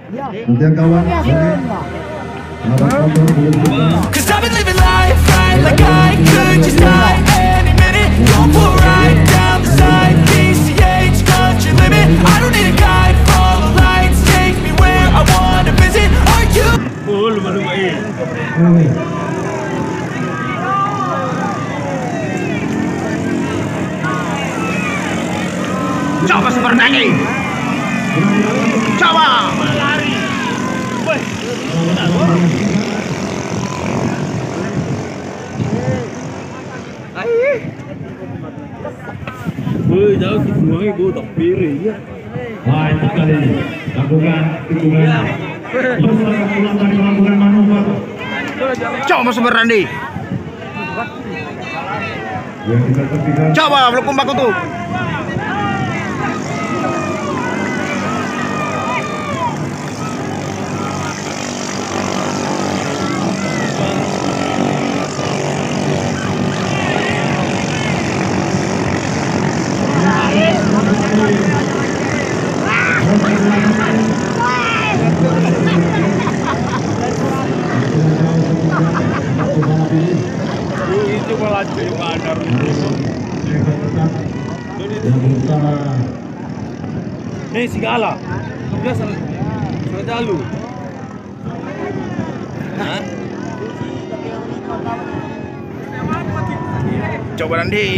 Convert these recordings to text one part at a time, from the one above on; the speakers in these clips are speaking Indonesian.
Kemudian kawan, Cause I've been living life right like I could just die any minute. Don't pull right down the side, PCH country limit. I don't need a guide, follow lights, take me where I wanna visit. Are you? Coba seperti ini. Coba lari. Jauh dibuangi bu, tak pilih ya. baik sekali lakukan tikungan. Terus ulang dari melakukan manuver. Coba seperti ini. Yang kita tertinggal. Coba belum baku tuh. Itu malah cuy mandar. Nih segala. Dia salah jalur. Hah? Coba nanti.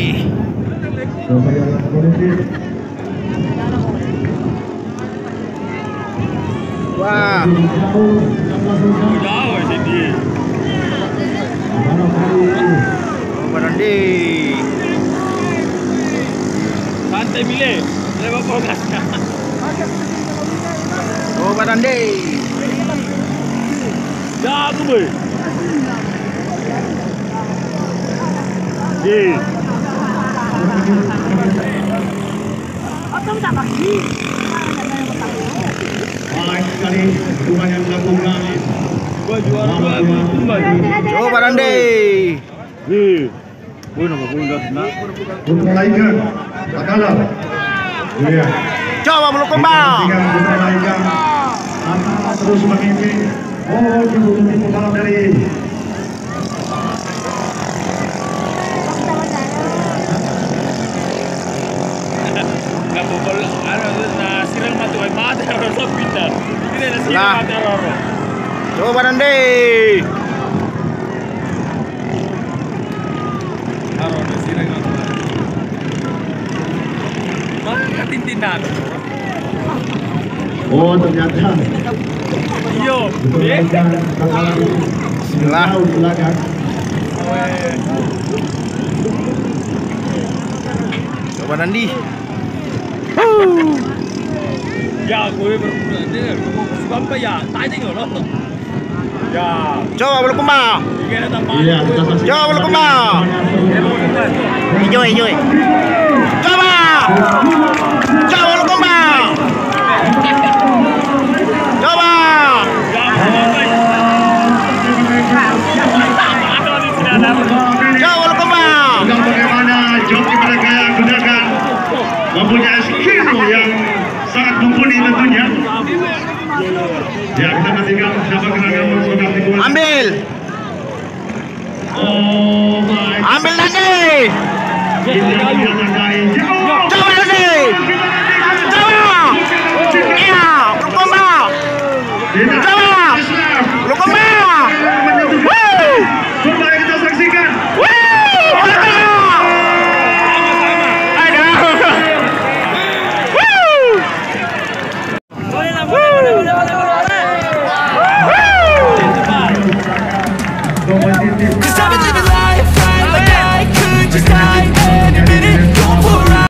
Wah. Jauh sini. Coba nanti. Santai milih. Lewat fokusnya. Coba nanti. Jago boy. Baik sekali tikungan yang dilakukan. Gua juara dua tumbal. Coba nanti. Gua nak pundak nak. Untuk lainkan, tak kalah. Iya. Coba belum kembang. Untuk lainkan, akan terus memimpin. Oh, dibutuhkan pembalap dari Nggak bobol. Na sirang matuai mata harus pindah. Ini na Lah. sirang mata harus. Coba nanti. Harus na sirang mata. Mana tintinan? oh ternyata Iyo. diperlukan kepala jauh di belakang. Coba nanti. Ya, gue berpulang. Sebab ya, tanya nggak lo? Ya, Coba belum kembang. ini tambah. Iya, kita saksikan. Coba belum kembang. Hijau, hijau. Coba. Coba belum kembang. Coba. Coba belum kembang. Sedang bagaimana joki mereka yang gunakan mempunyai skill yang sangat mumpuni tentunya. Ya, kita nantikan siapa kira-kira sudah tikungan. Ambil. Oh, baik. Ambil nanti. Ini yang kelihatan dari jauh. Coba nanti. Coba. Iya, belum kembang. Tidak. Coba.